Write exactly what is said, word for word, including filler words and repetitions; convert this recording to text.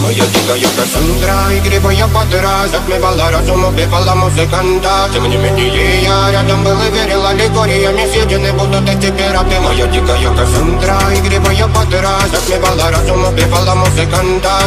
Моя дикая Кассандра, игривая подра, затмевала разум, убивала музыканта. Тем не менее я рядом был и верил, аллегориями съедены будут эти пираты. Моя дикая Кассандра, игривая подра, затмевала разум, убивала музыканта.